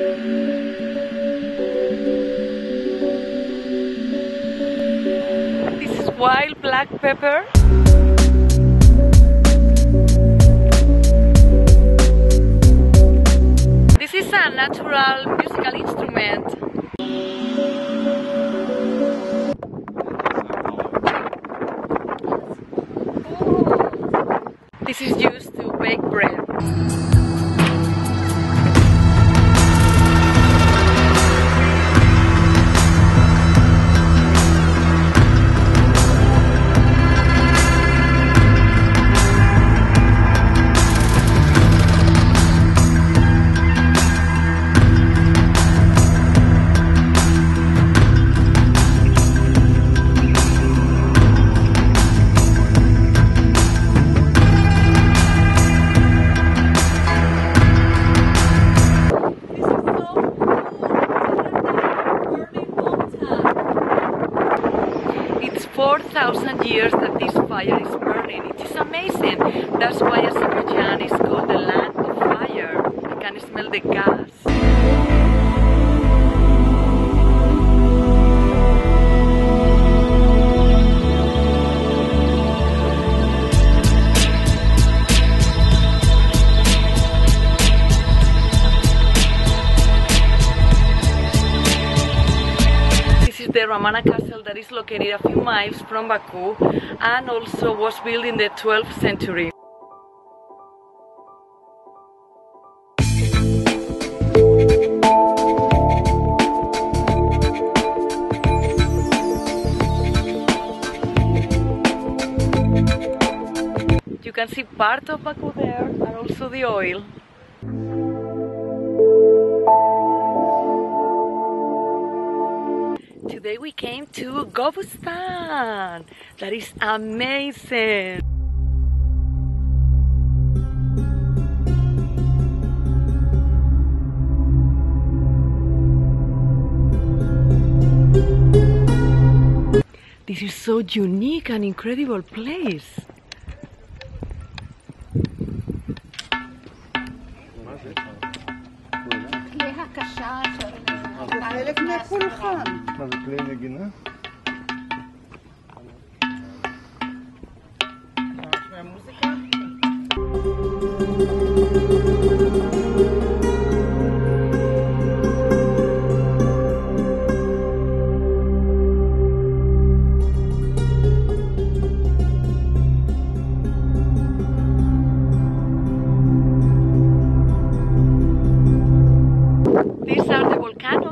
This is wild black pepper. This is a natural musical instrument. This is used to bake bread. It's 4,000 years that this fire is burning. It is amazing. That's why Azerbaijan is called the land of fire. You can smell the gas. The Ramana Castle that is located a few miles from Baku and also was built in the 12th century. You can see part of Baku there and also the oil. Today we came to Gobustan. That is amazing. This is so unique and incredible place. מה זה כלי נגינה? These are the volcanoes